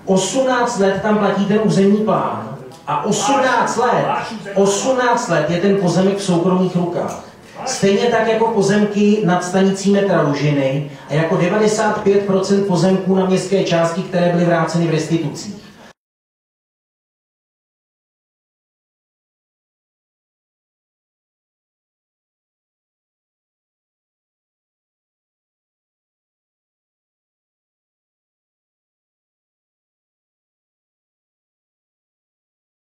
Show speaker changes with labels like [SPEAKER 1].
[SPEAKER 1] 18 let tam platí ten územní plán a 18 let je ten pozemek v soukromých rukách. Stejně tak jako pozemky nad stanicí metra Lužiny a jako 95% pozemků na městské části, které byly vráceny v restitucích.